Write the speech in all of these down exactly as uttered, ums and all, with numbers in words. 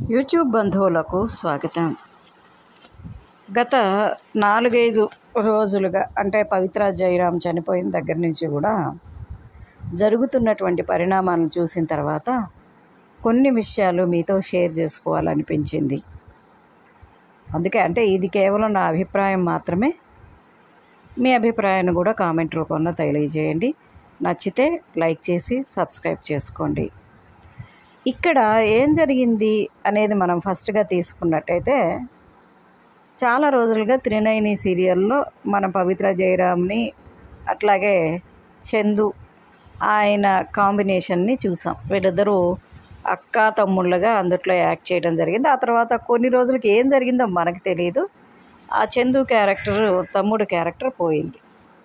YouTube బంధువులకు స్వాగతం. గత నాలుగైదు రోజులుగా అంటే పవిత్ర జయరామ్ చనిపోయిన దగ్గర నుంచి కూడా జరుగుతున్నటువంటి పరిణామాలను చూసిన తర్వాత కొన్ని విషయాలు మీతో షేర్ చేసుకోవాలనిపించింది. అందుకే అంటే ఇది కేవలం నా అభిప్రాయం మాత్రమే. మీ అభిప్రాయాన్ని కూడా కామెంట్ రూపంలో తెలియజేయండి. నచ్చితే లైక్ చేసి సబ్స్క్రైబ్ చేసుకోండి. ఇక్కడ ఏం జరిగింది అనేది మనం ఫస్ట్గా తీసుకున్నట్టయితే, చాలా రోజులుగా త్రినయని సీరియల్లో మన పవిత్ర జయరామ్ని అట్లాగే చందు ఆయన కాంబినేషన్ని చూసాం. వీళ్ళిద్దరూ అక్కా తమ్ముళ్ళగా అందుట్లో యాక్ట్ చేయడం జరిగింది. ఆ తర్వాత కొన్ని రోజులకి ఏం జరిగిందో మనకు తెలియదు. ఆ చందు క్యారెక్టర్ తమ్ముడు క్యారెక్టర్ పోయింది.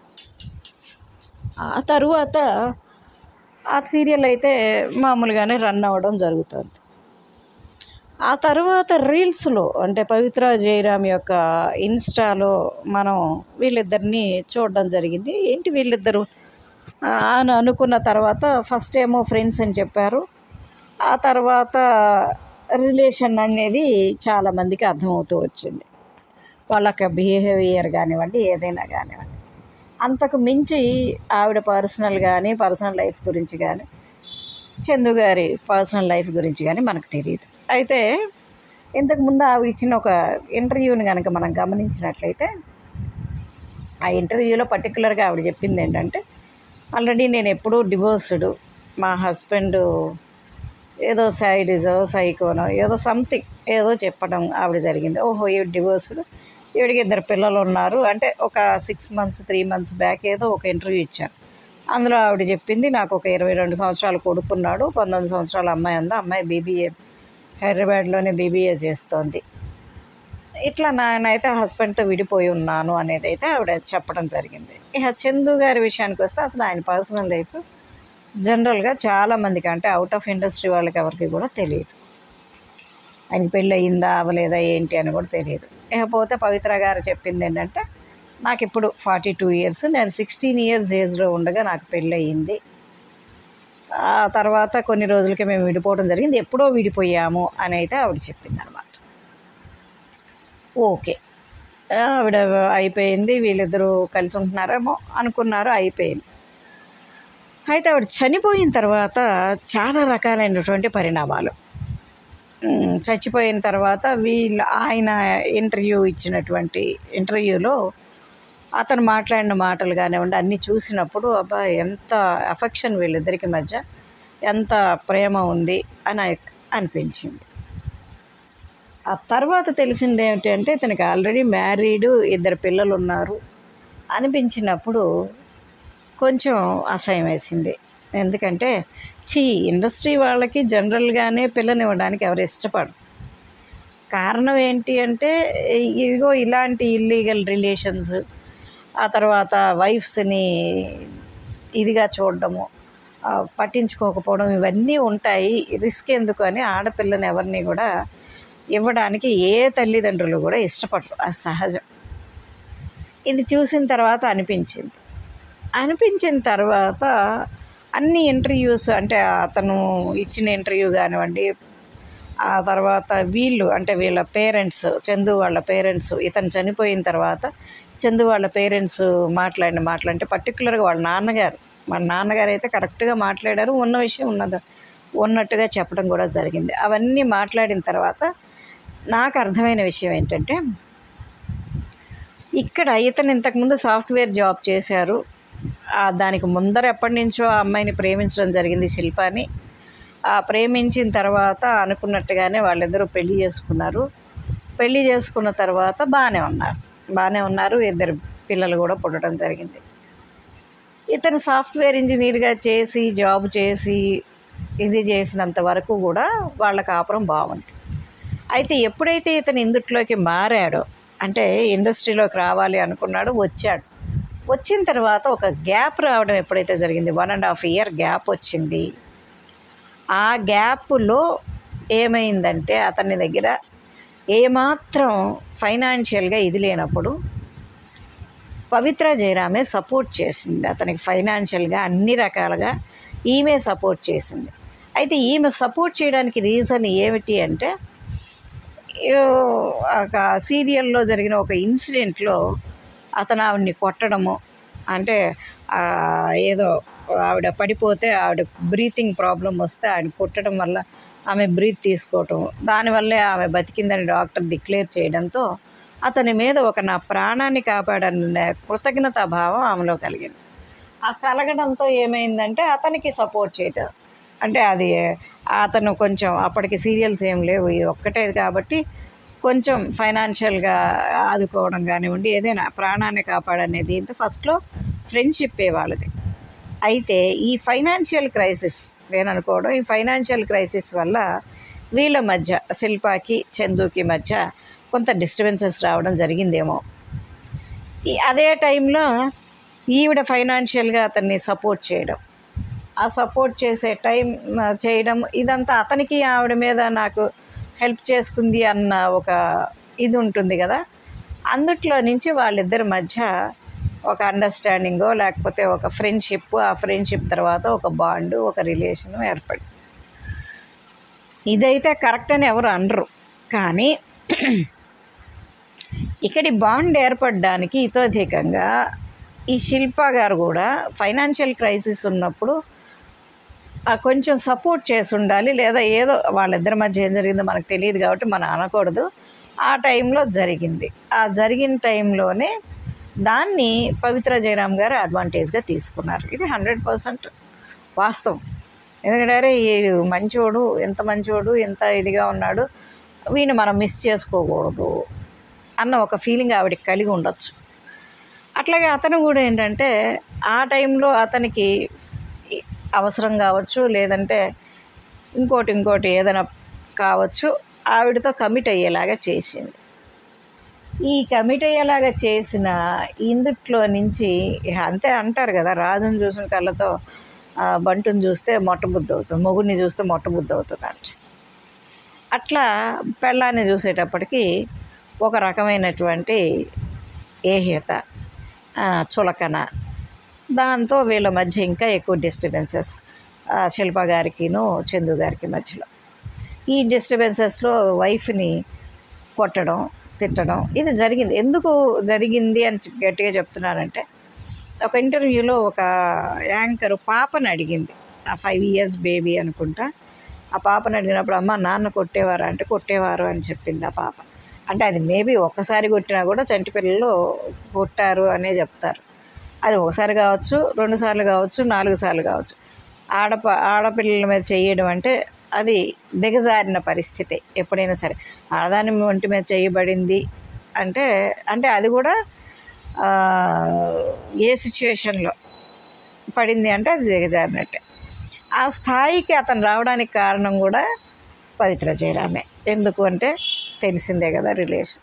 ఆ తరువాత ఆ సీరియల్ అయితే మామూలుగానే రన్ అవ్వడం జరుగుతుంది. ఆ తర్వాత రీల్స్లో అంటే పవిత్ర జయరామ్ యొక్క ఇన్స్టాలో మనం వీళ్ళిద్దరిని చూడడం జరిగింది. ఏంటి వీళ్ళిద్దరు అని అనుకున్న తర్వాత ఫస్ట్ ఏమో ఫ్రెండ్స్ అని చెప్పారు. ఆ తర్వాత రిలేషన్ అనేది చాలామందికి అర్థమవుతూ వచ్చింది. వాళ్ళకి బిహేవియర్ కానివ్వండి, ఏదైనా కానివ్వండి. అంతకు మించి ఆవిడ పర్సనల్ కానీ పర్సనల్ లైఫ్ గురించి కానీ చందు గారి పర్సనల్ లైఫ్ గురించి కానీ మనకు తెలియదు. అయితే ఇంతకుముందు ఆవిడ ఇచ్చిన ఒక ఇంటర్వ్యూని కనుక మనం గమనించినట్లయితే, ఆ ఇంటర్వ్యూలో పర్టికులర్గా ఆవిడ చెప్పింది ఏంటంటే, ఆల్రెడీ నేను ఎప్పుడూ డివోర్స్డ్, మా హస్బెండ్ ఏదో సైడిజో సైకోనో ఏదో సంథింగ్ ఏదో చెప్పడం ఆవిడ జరిగింది. ఓహో ఈ డివోర్స్డ్, ఈవిడికి ఇద్దరు పిల్లలు ఉన్నారు అంటే ఒక six months three months back ఏదో ఒక ఇంటర్వ్యూ ఇచ్చారు. అందులో ఆవిడ చెప్పింది, నాకు ఒక ఇరవై రెండు సంవత్సరాలు కొడుకున్నాడు, పంతొమ్మిది సంవత్సరాల అమ్మాయి ఉంది, అమ్మాయి బీబీఏ హైదరాబాద్లోనే బీబీఏ చేస్తోంది. ఇట్లా నేనైతే హస్బెండ్తో విడిపోయి ఉన్నాను అనేది అయితే ఆవిడ చెప్పడం జరిగింది. ఇక చందు గారి విషయానికి వస్తే అసలు ఆయన పర్సనల్ లైఫ్ జనరల్గా చాలామందికి అంటే అవుట్ ఆఫ్ ఇండస్ట్రీ వాళ్ళకి ఎవరికి కూడా తెలియదు. ఆయన పెళ్ళి అయిందా అవ్వలేదా ఏంటి అని కూడా తెలియదు. ఇకపోతే పవిత్ర గారు చెప్పింది ఏంటంటే, నాకు ఇప్పుడు ఫార్టీ టూ ఇయర్స్ నేను సిక్స్టీన్ ఇయర్స్ ఏజ్లో ఉండగా నాకు పెళ్ళి అయ్యింది. ఆ తర్వాత కొన్ని రోజులకి మేము విడిపోవడం జరిగింది, ఎప్పుడో విడిపోయాము అని అయితే ఆవిడ చెప్పింది అనమాట. ఓకే, ఆవిడ అయిపోయింది, వీళ్ళిద్దరూ కలిసి ఉంటున్నారేమో అనుకున్నారు, అయిపోయింది. అయితే ఆవిడ చనిపోయిన తర్వాత చాలా రకాలైనటువంటి పరిణామాలు. చచ్చిపోయిన తర్వాత వీళ్ళు ఆయన ఇంటర్వ్యూ ఇచ్చినటువంటి ఇంటర్వ్యూలో అతను మాట్లాడిన మాటలు కానివ్వండి అన్నీ చూసినప్పుడు అబ్బా ఎంత అఫెక్షన్ వీళ్ళిద్దరికి మధ్య, ఎంత ప్రేమ ఉంది అని అనిపించింది. ఆ తర్వాత తెలిసింది ఏమిటి అంటే, ఇతనికి ఆల్రెడీ మ్యారీడు, ఇద్దరు పిల్లలు ఉన్నారు అనిపించినప్పుడు కొంచెం అసహ్యం వేసింది. ఎందుకంటే చీ ఇండస్ట్రీ వాళ్ళకి జనరల్గానే పిల్లనివ్వడానికి ఎవరు ఇష్టపడరు. కారణం ఏంటి అంటే, ఇదిగో ఇలాంటి ఇల్లీగల్ రిలేషన్స్, ఆ తర్వాత వైఫ్స్ని ఇదిగా చూడడము, పట్టించుకోకపోవడం ఇవన్నీ ఉంటాయి. రిస్క్ ఎందుకు అని ఆడపిల్లని ఎవరిని కూడా ఇవ్వడానికి ఏ తల్లిదండ్రులు కూడా ఇష్టపడరు, అది సహజం. ఇది చూసిన తర్వాత అనిపించింది అనిపించిన తర్వాత అన్ని ఇంటర్వ్యూస్ అంటే అతను ఇచ్చిన ఇంటర్వ్యూ కానివ్వండి, ఆ తర్వాత వీళ్ళు అంటే వీళ్ళ పేరెంట్స్, చందు వాళ్ళ పేరెంట్స్ ఇతను చనిపోయిన తర్వాత చందు వాళ్ళ పేరెంట్స్ మాట్లాడిన మాటలు అంటే పర్టికులర్గా వాళ్ళ నాన్నగారు వాళ్ళ నాన్నగారు అయితే కరెక్ట్గా మాట్లాడారు, ఉన్న విషయం ఉన్నది ఉన్నట్టుగా చెప్పడం కూడా జరిగింది. అవన్నీ మాట్లాడిన తర్వాత నాకు అర్థమైన విషయం ఏంటంటే, ఇక్కడ ఇతను ఇంతకుముందు సాఫ్ట్వేర్ జాబ్ చేశారు. దానికి ముందర ఎప్పటి నుంచో ఆ అమ్మాయిని ప్రేమించడం జరిగింది, శిల్పాని. ఆ ప్రేమించిన తర్వాత అనుకున్నట్టుగానే వాళ్ళిద్దరూ పెళ్లి చేసుకున్నారు. పెళ్లి చేసుకున్న తర్వాత బాగానే ఉన్నారు బాగానే ఉన్నారు ఇద్దరు పిల్లలు కూడా పుట్టడం జరిగింది. ఇతను సాఫ్ట్వేర్ ఇంజనీర్గా చేసి జాబ్ చేసి ఇది చేసినంత వరకు కూడా వాళ్ళ కాపురం బాగుంది. అయితే ఎప్పుడైతే ఇతను ఇందుట్లోకి మారాడో అంటే ఇండస్ట్రీలోకి రావాలి అనుకున్నాడు, వచ్చాడు. వచ్చిన తర్వాత ఒక గ్యాప్ రావడం ఎప్పుడైతే జరిగింది, one and half year gap వచ్చింది. ఆ గ్యాప్లో ఏమైందంటే, అతని దగ్గర ఏమాత్రం ఫైనాన్షియల్గా ఇది లేనప్పుడు పవిత్ర జయరామే సపోర్ట్ చేసింది అతనికి ఫైనాన్షియల్గా, అన్ని రకాలుగా ఈమె సపోర్ట్ చేసింది. అయితే ఈమె సపోర్ట్ చేయడానికి రీజన్ ఏమిటి అంటే, ఒక సీరియల్లో జరిగిన ఒక ఇన్సిడెంట్లో అతను ఆవిడ్ని కొట్టడము, అంటే ఏదో ఆవిడ పడిపోతే ఆవిడ బ్రీతింగ్ ప్రాబ్లం వస్తే ఆవిడ కొట్టడం వల్ల ఆమె బ్రీత్ తీసుకోవటం, దానివల్లే ఆమె బతికిందని డాక్టర్ డిక్లేర్ చేయడంతో అతని మీద ఒక నా ప్రాణాన్ని కాపాడనే కృతజ్ఞతా భావం ఆమెలో కలిగింది. ఆ కలగడంతో ఏమైందంటే అతనికి సపోర్ట్ చేయటం, అంటే అది అతను కొంచెం అప్పటికి సీరియల్స్ ఏం లేవు, ఇది ఒక్కటే కాబట్టి కొంచెం ఫైనాన్షియల్గా ఆదుకోవడం కానివ్వండి, ఏదైనా ప్రాణాన్ని కాపాడనే దీంతో ఫస్ట్లో ఫ్రెండ్షిప్ వాళ్ళది. అయితే ఈ ఫైనాన్షియల్ క్రైసిస్ నేను అనుకోవడం, ఈ ఫైనాన్షియల్ క్రైసిస్ వల్ల వీళ్ళ మధ్య శిల్పాకి చందుకి మధ్య కొంత డిస్టర్బెన్సెస్ రావడం జరిగిందేమో. ఈ అదే టైంలో ఈవిడ ఫైనాన్షియల్గా అతన్ని సపోర్ట్ చేయడం, ఆ సపోర్ట్ చేసే టైం చేయడం ఇదంతా అతనికి ఆవిడ మీద నాకు హెల్ప్ చేస్తుంది అన్న ఒక ఇది ఉంటుంది కదా. అందుట్లో నుంచి వాళ్ళిద్దరి మధ్య ఒక అండర్స్టాండింగో లేకపోతే ఒక ఫ్రెండ్షిప్, ఆ ఫ్రెండ్షిప్ తర్వాత ఒక బాండు, ఒక రిలేషను ఏర్పడి, ఇదైతే కరెక్ట్ అని ఎవరు అనరు. కానీ ఇక్కడి బాండ్ ఏర్పడడానికి ఇతోధికంగా ఈ శిల్ప గారు కూడా ఫైనాన్షియల్ క్రైసిస్ ఉన్నప్పుడు కొంచెం సపోర్ట్ చేసి ఉండాలి, లేదా ఏదో వాళ్ళిద్దరి మధ్య ఏం జరిగిందో మనకు తెలియదు కాబట్టి మనం అనకూడదు. ఆ టైంలో జరిగింది. ఆ జరిగిన టైంలోనే దాన్ని పవిత్ర జయరామ్ గారు అడ్వాంటేజ్గా తీసుకున్నారు. ఇది హండ్రెడ్ పర్సెంట్ వాస్తవం. ఎందుకంటే ఈ మంచోడు, ఎంత మంచోడు, ఎంత ఇదిగా ఉన్నాడు, వీడిని మనం మిస్ చేసుకోకూడదు అన్న ఒక ఫీలింగ్ ఆవిడకి కలిగి ఉండొచ్చు. అట్లాగే అతను కూడా ఏంటంటే ఆ టైంలో అతనికి అవసరం కావచ్చు, లేదంటే ఇంకోటి ఇంకోటి ఏదైనా కావచ్చు, ఆవిడతో కమిట్ అయ్యేలాగా చేసింది. ఈ కమిట్ అయ్యేలాగా చేసిన ఇందుట్లో నుంచి అంతే అంటారు కదా, రాజుని చూసిన కళ్ళతో బంటుని చూస్తే మొట్టబుద్ధి అవుతుంది, మొగుడిని చూస్తే మొట్టబుద్ధి అవుతుంది అంటే. అట్లా పెళ్ళాన్ని చూసేటప్పటికి ఒక రకమైనటువంటి ఏహ్యత, చులకన, దాంతో వీళ్ళ మధ్య ఇంకా ఎక్కువ డిస్టర్బెన్సెస్ శిల్ప గారికిను చందు గారికి మధ్యలో. ఈ డిస్టర్బెన్సెస్లో వైఫ్ని కొట్టడం, తిట్టడం ఇది జరిగింది. ఎందుకు జరిగింది అని గట్టిగా చెప్తున్నానంటే, ఒక ఇంటర్వ్యూలో ఒక యాంకరు పాపని అడిగింది, ఆ ఫైవ్ ఇయర్స్ బేబీ అనుకుంటా. ఆ పాపని అడిగినప్పుడు అమ్మ నాన్న కొట్టేవారా అంటే కొట్టేవారు అని చెప్పింది ఆ పాప. అంటే అది మేబీ ఒక్కసారి కొట్టినా కూడా చంటి పిల్లలు కొట్టారు అనే చెప్తారు. అది ఒకసారి కావచ్చు, రెండు సార్లు కావచ్చు, నాలుగు సార్లు కావచ్చు. ఆడప ఆడపిల్లల మీద చేయడం అంటే అది దిగజారిన పరిస్థితి. ఎప్పుడైనా సరే ఆడదాని ఒంటి మీద చేయబడింది అంటే అంటే అది కూడా ఏ సిచ్యువేషన్లో పడింది అంటే అది దిగజారినట్టే. ఆ స్థాయికి అతను రావడానికి కారణం కూడా పవిత్ర జయరామే. ఎందుకు అంటే తెలిసిందే కదా రిలేషన్.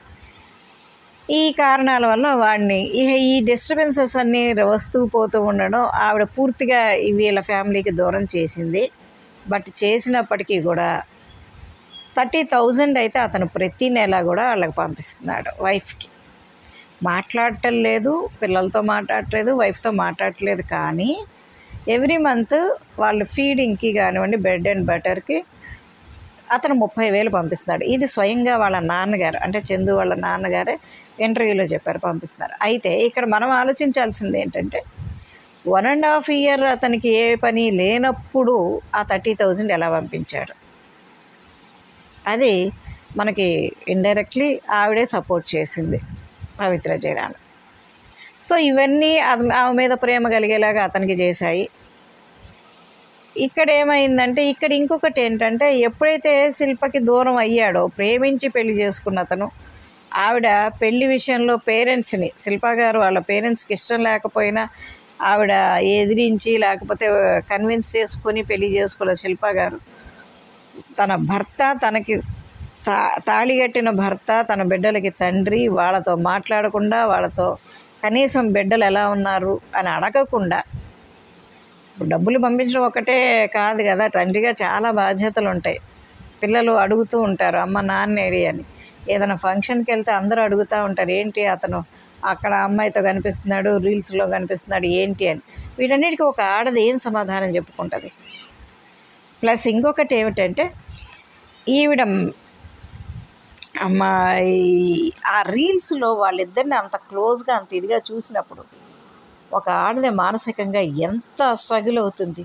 ఈ కారణాల వల్ల వాడిని ఈ డిస్టర్బెన్సెస్ అన్నీ వస్తూ పోతూ ఉండడం ఆవిడ పూర్తిగా వీళ్ళ ఫ్యామిలీకి దూరం చేసింది. బట్ చేసినప్పటికీ కూడా థర్టీ థౌజండ్ అయితే అతను ప్రతి నెల కూడా వాళ్ళకి పంపిస్తున్నాడు వైఫ్కి. మాట్లాడటం లేదు, పిల్లలతో మాట్లాడట్లేదు, వైఫ్తో మాట్లాడట్లేదు, కానీ ఎవ్రీ మంత్ వాళ్ళు ఫీడింగ్కి కానివ్వండి, బెడ్ అండ్ బటర్కి అతను ముప్పై వేలు పంపిస్తున్నాడు. ఇది స్వయంగా వాళ్ళ నాన్నగారు, అంటే చందు వాళ్ళ నాన్నగారే ఇంటర్వ్యూలో చెప్పారు పంపిస్తున్నారు. అయితే ఇక్కడ మనం ఆలోచించాల్సింది ఏంటంటే, వన్ అండ్ హాఫ్ ఇయర్ అతనికి ఏ పని లేనప్పుడు ఆ థర్టీ థౌజండ్ ఎలా పంపించాడు? అది మనకి ఇండైరెక్ట్లీ ఆవిడే సపోర్ట్ చేసింది పవిత్ర జయరామ్. సో ఇవన్నీ ఆమె మీద ప్రేమ కలిగేలాగా అతనికి చేశాయి. ఇక్కడ ఏమైందంటే, ఇక్కడ ఇంకొకటి ఏంటంటే, ఎప్పుడైతే శిల్పకి దూరం అయ్యాడో, ప్రేమించి పెళ్లి చేసుకున్న అతను, ఆవిడ పెళ్లి విషయంలో పేరెంట్స్ని, శిల్ప గారు వాళ్ళ పేరెంట్స్కి ఇష్టం లేకపోయినా ఆవిడ ఎదిరించి లేకపోతే కన్విన్స్ చేసుకొని పెళ్లి చేసుకున్న శిల్ప గారు తన భర్త, తనకి తా తాళి కట్టిన భర్త, తన బిడ్డలకి తండ్రి, వాళ్ళతో మాట్లాడకుండా, వాళ్ళతో కనీసం బిడ్డలు ఎలా ఉన్నారు అని అడగకుండా, డబ్బులు పంపించడం ఒకటే కాదు కదా, తండ్రిగా చాలా బాధ్యతలు ఉంటాయి. పిల్లలు అడుగుతూ ఉంటారు అమ్మ నాన్న ఏడి అని. ఏదైనా ఫంక్షన్కి వెళ్తే అందరూ అడుగుతూ ఉంటారు, ఏంటి అతను అక్కడ అమ్మాయితో కనిపిస్తున్నాడు, రీల్స్లో కనిపిస్తున్నాడు ఏంటి అని. వీటన్నిటికీ ఒక ఆడది ఏం సమాధానం చెప్పుకుంటుంది? ప్లస్ ఇంకొకటి ఏమిటంటే, ఈవిడ మా ఈ- ఆ రీల్స్లో వాళ్ళిద్దరిని అంత క్లోజ్గా అంత ఇదిగా చూసినప్పుడు ఒక ఆడది మానసికంగా ఎంత స్ట్రగుల్ అవుతుంది.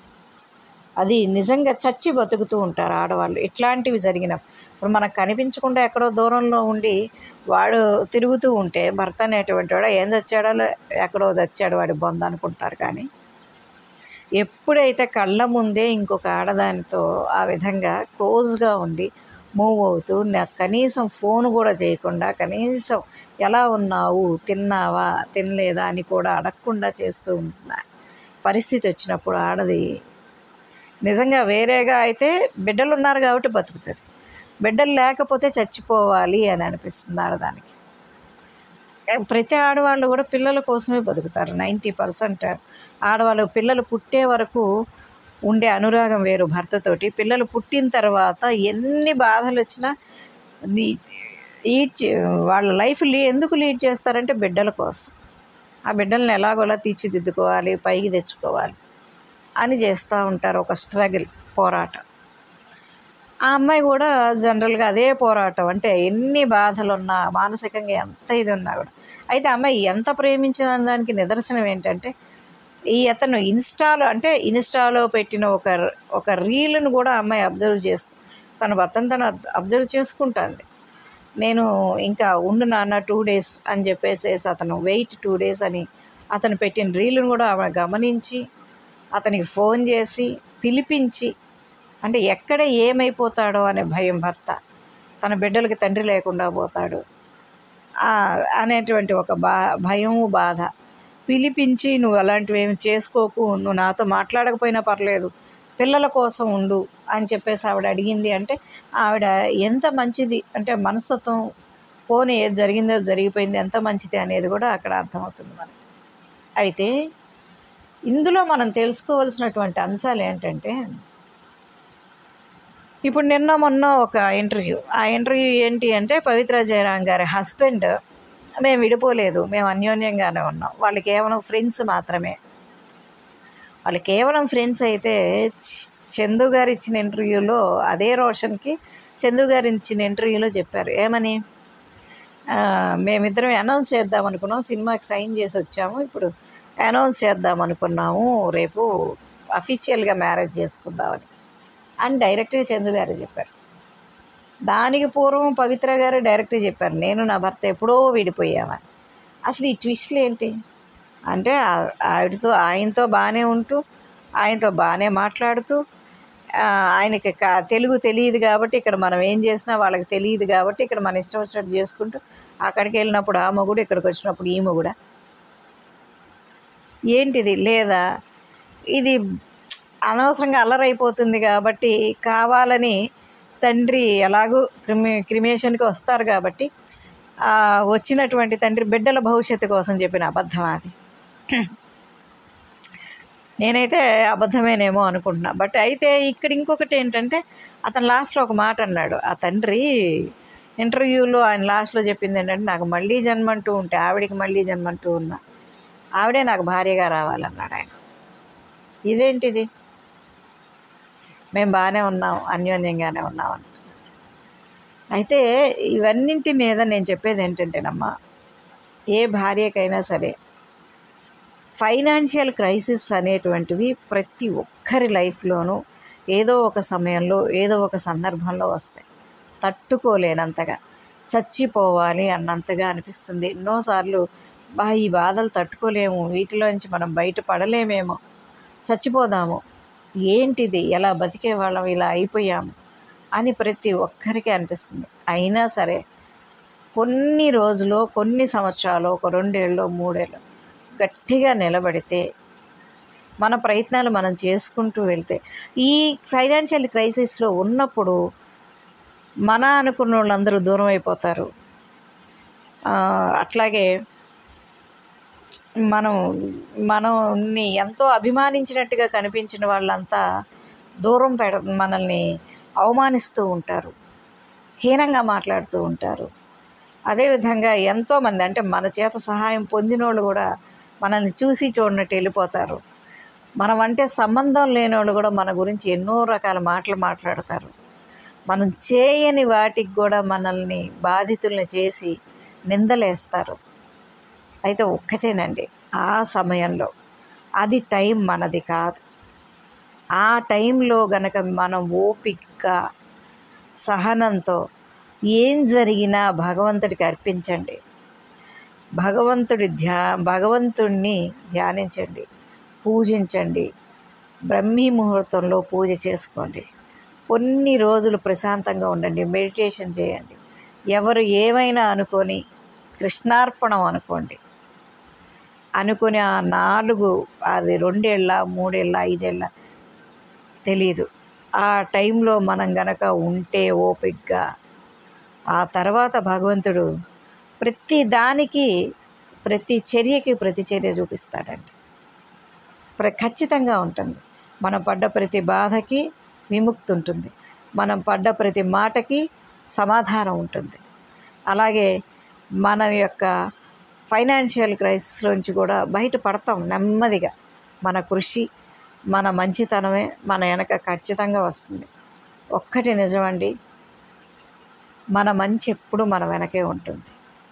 అది నిజంగా చచ్చి బతుకుతూ ఉంటారు ఆడవాళ్ళు ఇట్లాంటివి జరిగినప్పుడు. ఇప్పుడు మనకు కనిపించకుండా ఎక్కడో దూరంలో ఉండి వాడు తిరుగుతూ ఉంటే భర్త అనేటువంటి వాడు ఏం చచ్చాడో లే- ఎక్కడో చచ్చాడు వాడి బొంద అనుకుంటారు. కానీ ఎప్పుడైతే కళ్ళ ముందే ఇంకొక ఆడదానితో ఆ విధంగా క్లోజ్గా ఉండి మూవ్ అవుతూ నాకు కనీసం ఫోన్ కూడా చేయకుండా కనీసం ఎలా ఉన్నావు, తిన్నావా, తినలేదా అని కూడా అడగకుండా చేస్తూ ఉంటున్న పరిస్థితి వచ్చినప్పుడు ఆడది నిజంగా వేరేగా అయితే బిడ్డలు ఉన్నారు కాబట్టి బతుకుతుంది, బిడ్డలు లేకపోతే చచ్చిపోవాలి అని అనిపిస్తుంది ఆడదానికి. ప్రతి ఆడవాళ్ళు కూడా పిల్లల కోసమే బతుకుతారు. నైంటీ పర్సెంట్ ఆడవాళ్ళు పిల్లలు పుట్టే వరకు ఉండే అనురాగం వేరు భర్తతోటి. పిల్లలు పుట్టిన తర్వాత ఎన్ని బాధలు వచ్చినా లీడ్ వాళ్ళ లైఫ్ లీ ఎందుకు లీడ్ చేస్తారంటే బిడ్డల కోసం. ఆ బిడ్డల్ని ఎలాగోలా తీర్చిదిద్దుకోవాలి, పైకి తెచ్చుకోవాలి అని చేస్తూ ఉంటారు. ఒక స్ట్రగుల్, పోరాటం. ఆ అమ్మాయి కూడా జనరల్గా అదే పోరాటం. అంటే ఎన్ని బాధలున్నా, మానసికంగా ఎంత ఇది ఉన్నా కూడా. అయితే అమ్మాయి ఎంత ప్రేమించిన దానికి నిదర్శనం ఏంటంటే ఈ అతను ఇన్స్టాలో అంటే ఇన్స్టాలో పెట్టిన ఒక ఒక రీల్ను కూడా అమ్మాయి అబ్జర్వ్ చేస్తూ తన భర్తను తను అబ్జర్వ్ చేసుకుంటుంది. నేను ఇంకా ఉండు నాన్న టూ డేస్ అని చెప్పేసి అతను వెయిట్ టూ డేస్ అని అతను పెట్టిన రీల్ను కూడా ఆమె గమనించి అతనికి ఫోన్ చేసి పిలిపించి, అంటే ఎక్కడ ఏమైపోతాడో అనే భయం, భర్త తన బిడ్డలకి తండ్రి లేకుండా పోతాడు అనేటువంటి ఒక బా భయము బాధ పిలిపించి నువ్వు అలాంటివి ఏమి చేసుకోకు, నువ్వు నాతో మాట్లాడకపోయినా పర్లేదు, పిల్లల కోసం ఉండు అని చెప్పేసి ఆవిడ అడిగింది. అంటే ఆవిడ ఎంత మంచిది అంటే మనస్తత్వం, పోనీ ఏది జరిగిందో జరిగిపోయింది, ఎంత మంచిది అనేది కూడా అక్కడ అర్థమవుతుంది మనకి. అయితే ఇందులో మనం తెలుసుకోవాల్సినటువంటి అంశాలు ఏంటంటే ఇప్పుడు నిన్న మొన్న ఒక ఇంటర్వ్యూ, ఆ ఇంటర్వ్యూ ఏంటి అంటే పవిత్ర జయరాం గారి హస్బెండ్, మేము విడిపోలేదు, మేము అన్యోన్యంగానే ఉన్నాం, వాళ్ళు కేవలం ఫ్రెండ్స్ మాత్రమే. వాళ్ళు కేవలం ఫ్రెండ్స్ అయితే చందు గారు ఇచ్చిన ఇంటర్వ్యూలో అదే రోషన్కి చందు గారు ఇచ్చిన ఇంటర్వ్యూలో చెప్పారు ఏమని, మేమిద్దరం అనౌన్స్ చేద్దాం అనుకున్నాం, సినిమాకి సైన్ చేసి వచ్చాము, ఇప్పుడు అనౌన్స్ చేద్దాం అనుకున్నాము, రేపు అఫీషియల్గా మ్యారేజ్ చేసుకుందామని అని డైరెక్ట్గా చందు గారు చెప్పారు. దానికి పూర్వం పవిత్ర గారు డైరెక్ట్గా చెప్పారు, నేను నా భర్త ఎప్పుడో విడిపోయామని. అసలు ఈ ట్విస్ట్లు ఏంటి అంటే ఆవిడతో ఆయనతో బాగానే ఉంటూ ఆయనతో బాగానే మాట్లాడుతూ ఆయనకి తెలుగు తెలియదు కాబట్టి ఇక్కడ మనం ఏం చేసినా వాళ్ళకి తెలియదు కాబట్టి ఇక్కడ మన ఇష్టం వచ్చినట్టు చేసుకుంటూ అక్కడికి వెళ్ళినప్పుడు ఆ మొగుడు, ఇక్కడికి వచ్చినప్పుడు ఈ మొగుడా ఏంటిది? లేదా ఇది అనవసరంగా అల్లరైపోతుంది కాబట్టి కావాలని తండ్రి ఎలాగూ క్రిమి క్రిమేషన్కి వస్తారు కాబట్టి వచ్చినటువంటి తండ్రి బిడ్డల భవిష్యత్తు కోసం చెప్పిన అబద్ధం అది. నేనైతే అబద్ధమేనేమో అనుకుంటున్నా. బట్ అయితే ఇక్కడ ఇంకొకటి ఏంటంటే అతను లాస్ట్లో ఒక మాట అన్నాడు, ఆ తండ్రి ఇంటర్వ్యూలో ఆయన లాస్ట్లో చెప్పింది ఏంటంటే నాకు మళ్ళీ జన్మంటూ ఉంటే ఆవిడికి మళ్ళీ జన్మంటూ ఉన్నా ఆవిడే నాకు భార్యగా రావాలన్నాడు ఆయన. ఇదేంటిది? మేము బాగానే ఉన్నాం, అన్యోన్యంగానే ఉన్నాం అంటున్నారు. అయితే ఇవన్నింటి మీద నేను చెప్పేది ఏంటంటేనమ్మా, ఏ భార్యకైనా సరే ఫైనాన్షియల్ క్రైసిస్ అనేటువంటివి ప్రతి ఒక్కరి లైఫ్లోనూ ఏదో ఒక సమయంలో ఏదో ఒక సందర్భంలో వస్తాయి. తట్టుకోలేనంతగా, చచ్చిపోవాలి అన్నంతగా అనిపిస్తుంది. ఎన్నోసార్లు బా ఈ బాధలు తట్టుకోలేము, వీటిలోంచి మనం బయటపడలేమేమో, చచ్చిపోదాము, ఏంటిది, ఎలా బతికేవాళ్ళం, ఇలా అయిపోయాము అని ప్రతి ఒక్కరికి అనిపిస్తుంది. అయినా సరే కొన్ని రోజులు, కొన్ని సంవత్సరాలు, ఒక రెండేళ్ళు మూడేళ్ళు గట్టిగా నిలబడితే, మన ప్రయత్నాలు మనం చేసుకుంటూ వెళ్తే, ఈ ఫైనాన్షియల్ క్రైసిస్లో ఉన్నప్పుడు మన అనుకున్న వాళ్ళందరూ దూరం అయిపోతారు. అట్లాగే మనం మనల్ని ఎంతో అభిమానించినట్టుగా కనిపించిన వాళ్ళంతా దూరం పెడ మనల్ని అవమానిస్తూ ఉంటారు, హీనంగా మాట్లాడుతూ ఉంటారు. అదేవిధంగా ఎంతోమంది అంటే మన చేత సహాయం పొందిన వాళ్ళు కూడా మనల్ని చూసి చూడనట్టు వెళ్ళిపోతారు. మనం అంటే సంబంధం లేని వాళ్ళు కూడా మన గురించి ఎన్నో రకాల మాటలు మాట్లాడతారు. మనం చేయని వాటికి కూడా మనల్ని బాధితుల్ని చేసి నిందలేస్తారు. అయితే ఒక్కటేనండి, ఆ సమయంలో అది టైం మనది కాదు. ఆ టైంలో గనక మనం ఓపికగా సహనంతో ఏం జరిగినా భగవంతుడికి అర్పించండి. భగవంతుడి ధ్యా భగవంతుడిని ధ్యానించండి, పూజించండి. బ్రహ్మీ ముహూర్తంలో పూజ చేసుకోండి. కొన్ని రోజులు ప్రశాంతంగా ఉండండి, మెడిటేషన్ చేయండి. ఎవరు ఏమైనా అనుకొని కృష్ణార్పణం అనుకోండి. అనుకుని ఆ నాలుగు అది రెండేళ్ళ మూడేళ్ళ ఐదేళ్ళ తెలీదు. ఆ టైంలో మనం గనక ఉంటే ఓపికగా, ఆ తర్వాత భగవంతుడు ప్రతి దానికి ప్రతి చర్యకి ప్రతిచర్య చూపిస్తాడండి. ప్ర ఖచ్చితంగా ఉంటుంది. మనం పడ్డ ప్రతి బాధకి విముక్తి ఉంటుంది. మనం పడ్డ ప్రతి మాటకి సమాధానం ఉంటుంది. అలాగే మన యొక్క ఫైనాన్షియల్ క్రైసిస్లోంచి కూడా బయటపడతాం నెమ్మదిగా. మన కృషి, మన మంచితనమే మన వెనక ఖచ్చితంగా వస్తుంది. ఒక్కటి నిజమండి, మన మంచి ఎప్పుడు మన వెనకే ఉంటుంది,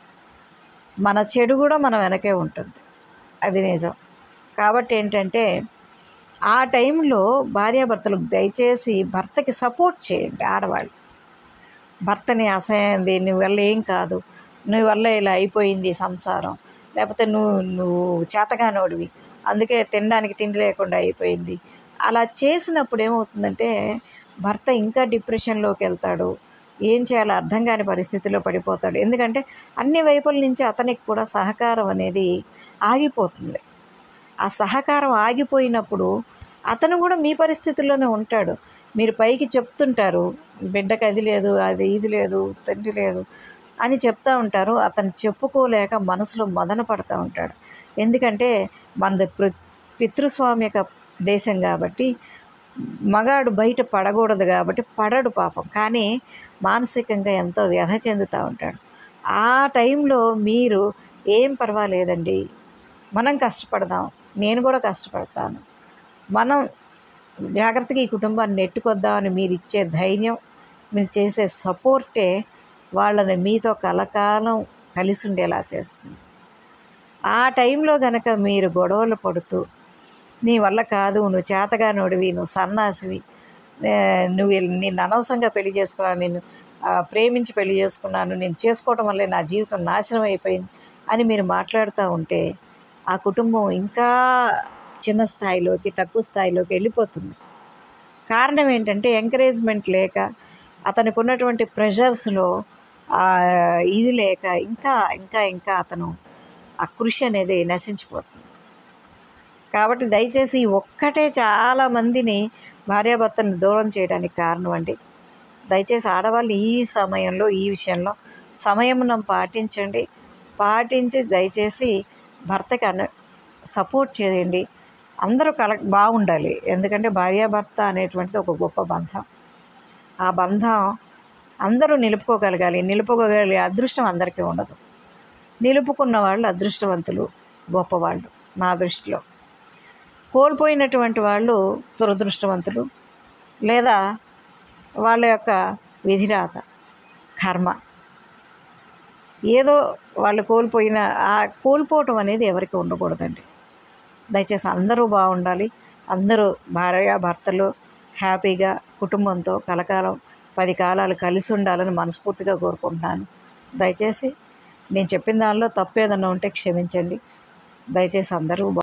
మన చెడు కూడా మన వెనకే ఉంటుంది. అది నిజం. కాబట్టి ఏంటంటే ఆ టైంలో భార్యాభర్తలకు దయచేసి భర్తకి సపోర్ట్ చేయండి. ఆడవాళ్ళు భర్తని అసహ్యం, నీ వల్ల ఏం కాదు, నీ వల్ల ఇలా అయిపోయింది సంసారం, లేకపోతే నువ్వు నువ్వు చేతగానోడివి, అందుకే తినడానికి తిండి లేకుండా అయిపోయింది, అలా చేసినప్పుడు ఏమవుతుందంటే భర్త ఇంకా డిప్రెషన్లోకి వెళ్తాడు. ఏం చేయాలో అర్థం కాని పరిస్థితిలో పడిపోతాడు. ఎందుకంటే అన్ని వైపుల నుంచి అతనికి కూడా సహకారం అనేది ఆగిపోతుంది. ఆ సహకారం ఆగిపోయినప్పుడు అతను కూడా మీ పరిస్థితుల్లోనే ఉంటాడు. మీరు పైకి చెప్తుంటారు, బిడ్డకు అది లేదు, అది ఇది లేదు, తండ్రి లేదు అని చెప్తూ ఉంటారు. అతను చెప్పుకోలేక మనసులో మదన పడుతూ ఉంటాడు. ఎందుకంటే మనది పితృస్వామ్యక దేశం కాబట్టి మగాడు బయట పడకూడదు కాబట్టి పడడు పాపం. కానీ మానసికంగా ఎంతో వ్యధ చెందుతూ ఉంటాడు. ఆ టైంలో మీరు ఏం పర్వాలేదండి, మనం కష్టపడదాం, నేను కూడా కష్టపడతాను, మనం జాగ్రత్తగా ఈ కుటుంబాన్ని నెట్టుకొద్దామని మీరు ఇచ్చే ధైర్యం, మీరు చేసే సపోర్టే వాళ్ళని మీతో కలకాలం కలిసి ఉండేలా చేస్తుంది. ఆ టైంలో కనుక మీరు గొడవలు పడుతూ నీ వల్ల కాదు, నువ్వు చేతగానోడివి, నువ్వు సన్నాసివి, నువ్వు నిన్ను అనవసరంగా పెళ్లి చేసుకున్నాను, నేను ప్రేమించి పెళ్లి చేసుకున్నాను, నేను చేసుకోవటం వల్లే నా జీవితం నాశనం అయిపోయింది అని మీరు మాట్లాడుతూ ఉంటే ఆ కుటుంబం ఇంకా చిన్న స్థాయిలోకి, తక్కువ స్థాయిలోకి వెళ్ళిపోతుంది. కారణం ఏంటంటే ఎంకరేజ్మెంట్ లేక, అతనికి ఉన్నటువంటి ప్రెషర్స్లో ఇది లేక ఇంకా ఇంకా ఇంకా అతను ఆ కృషి అనేది నశించిపోతుంది. కాబట్టి దయచేసి ఒక్కటే చాలామందిని భార్యాభర్తలను దూరం చేయడానికి కారణం అండి. దయచేసి ఆడవాళ్ళు ఈ సమయంలో ఈ విషయంలో సంయమనం పాటించండి. పాటించి దయచేసి భర్తకి అన సపోర్ట్ చేయండి. అందరూ కల బాగుండాలి. ఎందుకంటే భార్యాభర్త అనేటువంటిది ఒక గొప్ప బంధం. ఆ బంధం అందరూ నిలుపుకోగలగాలి. నిలుపుకోగలిగే అదృష్టం అందరికీ ఉండదు. నిలుపుకున్న వాళ్ళు అదృష్టవంతులు, గొప్పవాళ్ళు నా దృష్టిలో. కోల్పోయినటువంటి వాళ్ళు దురదృష్టవంతులు, లేదా వాళ్ళ యొక్క విధిరాత, కర్మ. ఏదో వాళ్ళు కోల్పోయిన ఆ కోల్పోవటం అనేది ఎవరికి ఉండకూడదండి. దయచేసి అందరూ బాగుండాలి. అందరూ భార్యాభర్తలు హ్యాపీగా కుటుంబంతో కలకాలం పది కాలాలు కలిసి ఉండాలని మనస్ఫూర్తిగా కోరుకుంటున్నాను. దయచేసి నేను చెప్పిన దానిలో తప్పు ఏదన్నా ఉంటే క్షమించండి. దయచేసి అందరూ